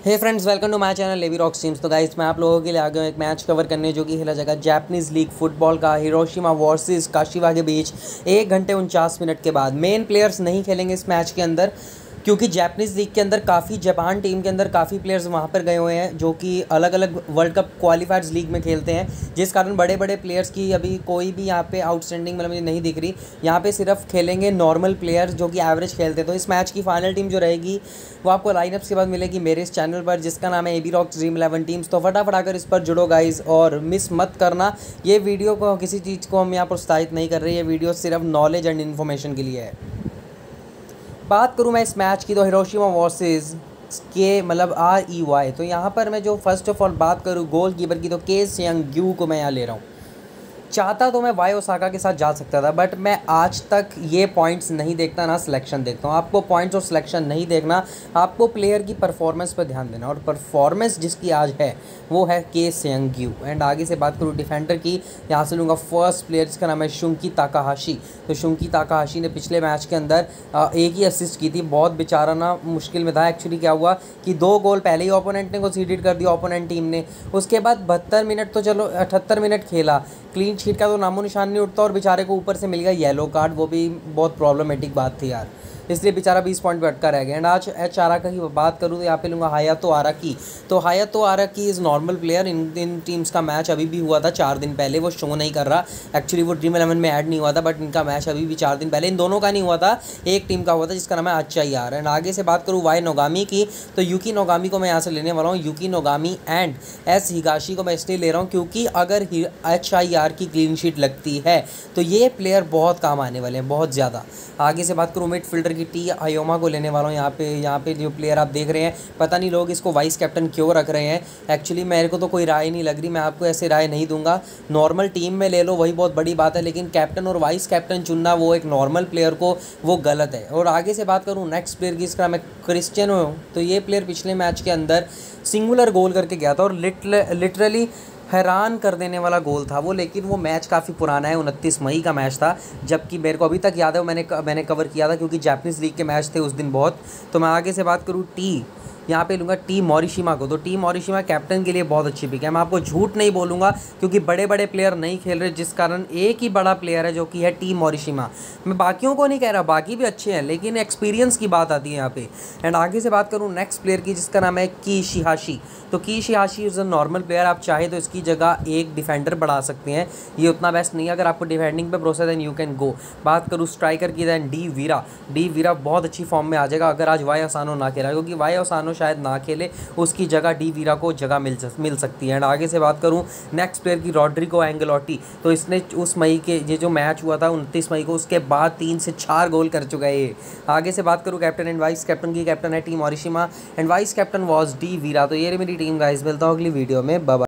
Hey friends, welcome to my channel Levi rock streams. तो guys, मैं आप लोगों के लिए आ गया हूँ एक मैच कवर करने जो कि खेला जाएगा जापानीज़ लीग फुटबॉल का हिरोशिमा वर्सेस काशिवा के बीच 1 घंटे 49 मिनट के बाद। मेन प्लेयर्स नहीं खेलेंगे इस मैच के अंदर क्योंकि जापानीज़ लीग के अंदर काफ़ी जापान टीम के अंदर काफ़ी प्लेयर्स वहाँ पर गए हुए हैं जो कि अलग अलग वर्ल्ड कप क्वालिफायर्स लीग में खेलते हैं, जिस कारण बड़े बड़े प्लेयर्स की अभी कोई भी यहाँ पे आउटस्टैंडिंग मतलब मुझे नहीं दिख रही। यहाँ पे सिर्फ खेलेंगे नॉर्मल प्लेयर्स जो कि एवरेज खेलते हैं। तो इस मैच की फाइनल टीम जो रहेगी वो आपको लाइनअप्स के बाद मिलेगी मेरे इस चैनल पर, जिसका नाम है एबी रॉक ड्रीम 11 टीम्स। तो फटाफट आकर इस पर जुड़ो गाइज और मिस मत करना। ये वीडियो को किसी चीज़ को हम यहाँ प्रोत्साहित नहीं कर रहे, ये वीडियो सिर्फ नॉलेज एंड इन्फॉर्मेशन के लिए है। बात करूँ मैं इस मैच की तो हिरोशिमा वर्सेस के मतलब REY। तो यहाँ पर मैं जो फर्स्ट ऑफ ऑल बात करूँ गोल कीपर की तो के सेंग्यू को मैं यहाँ ले रहा हूँ। चाहता तो मैं वाई ओसाका के साथ जा सकता था, बट मैं आज तक ये पॉइंट्स नहीं देखता, ना सिलेक्शन देखता हूँ। आपको पॉइंट्स और सिलेक्शन नहीं देखना, आपको प्लेयर की परफॉर्मेंस पर ध्यान देना, और परफॉर्मेंस जिसकी आज है वो है के सेंग्यू। एंड आगे से बात करूँ डिफेंडर की, यहाँ से लूँगा फर्स्ट प्लेयर जिसका नाम है शुंकी ताकाहाशी। तो शुंकी ताकाहाशी ने पिछले मैच के अंदर एक ही असिस्ट की थी, बहुत बेचारा ना मुश्किल में था। एक्चुअली क्या हुआ कि 2 गोल पहले ही ओपोनेंट ने कंसीडर कर दिया, ओपोनेंट टीम ने। उसके बाद 72 मिनट तो चलो 78 मिनट खेला, क्लीन शीट का तो नामो निशान नहीं उठता, और बेचारे को ऊपर से मिल गया येलो कार्ड। वो भी बहुत प्रॉब्लमेटिक बात थी यार, इसलिए बेचारा 20 पॉइंट पर अटका रह गया। एंड आज एच आराका की बात करूँ तो यहाँ पे लूँगा हायातो आराकी। तो Hayato Araki is normal player. इन टीम्स का मैच अभी भी हुआ था 4 दिन पहले, वो शो नहीं कर रहा। एक्चुअली वो ड्रीम 11 में ऐड नहीं हुआ था, बट इनका मैच अभी भी 4 दिन पहले इन दोनों का नहीं हुआ था, एक टीम का हुआ था जिसका नाम है अच्छा यार। एंड आगे से बात करूँ वाई नोगामी की, तो यूकी नोगामी को मैं यहाँ से लेने वाला हूँ। Yuki Nogami and S Higashi को मैं इसलिए ले रहा हूँ क्योंकि अगर HIR की क्लीन शीट लगती है तो ये प्लेयर बहुत काम आने वाले हैं, बहुत ज़्यादा। आगे से बात करूँ मिडफील्डर की, टी आयोमा को लेने वाला हूँ। यहाँ पे जो प्लेयर आप देख रहे हैं, पता नहीं लोग इसको वाइस कैप्टन क्यों रख रहे हैं। एक्चुअली मेरे को तो कोई राय नहीं लग रही, मैं आपको ऐसे राय नहीं दूंगा। नॉर्मल टीम में ले लो वही बहुत बड़ी बात है, लेकिन कैप्टन और वाइस कैप्टन चुनना वो एक नॉर्मल प्लेयर को वो गलत है। और आगे से बात करूँ नेक्स्ट प्लेयर की, इसका मैं क्रिस्टियानो हूँ। तो ये प्लेयर पिछले मैच के अंदर सिंगुलर गोल करके गया था और लिटरली हैरान कर देने वाला गोल था वो। लेकिन वो मैच काफ़ी पुराना है, 29 मई का मैच था, जबकि मेरे को अभी तक याद है मैंने कवर किया था क्योंकि जापानीज़ लीग के मैच थे उस दिन बहुत। तो मैं आगे से बात करूँ यहाँ पे लूँगा टी मोरिशिमा को। तो टी मोरिशिमा कैप्टन के लिए बहुत अच्छी पिक है। मैं आपको झूठ नहीं बोलूँगा क्योंकि बड़े बड़े प्लेयर नहीं खेल रहे, जिस कारण एक ही बड़ा प्लेयर है जो कि है टी मोरिशिमा। मैं बाकियों को नहीं कह रहा, बाकी भी अच्छे हैं, लेकिन एक्सपीरियंस की बात आती है यहाँ पे। एंड आगे से बात करूँ नेक्स्ट प्लेयर की जिसका नाम है कीशिहाशी। तो Kishihashi is a normal player, आप चाहे तो इसकी जगह एक डिफेंडर बढ़ा सकते हैं, ये उतना बेस्ट नहीं है। अगर आपको डिफेंडिंग पे भरोसा देन यू कैन गो। बात करूँ स्ट्राइकर की, दैन डी वीरा बहुत अच्छी फॉर्म में आ जाएगा अगर आज वाई ओसानो ना खेला, क्योंकि वाई ओसानो शायद ना खेले, उसकी जगह डी वीरा को जगह मिल सकती है। एंड आगे से बात करूँ नेक्स्ट प्लेयर की, रॉड्रिगो एंगेलोटी। तो इसने उस मई के ये जो मैच हुआ था 29 मई को, उसके बाद 3 से 4 गोल कर चुका है ये। आगे से बात करूँ कैप्टन एंड वाइस कैप्टन की, कैप्टन है T Morishima and vice captain was D Vieira. तो ये मेरी टीम गाइस, मिलता हूँ अगली वीडियो में, बाय बाय।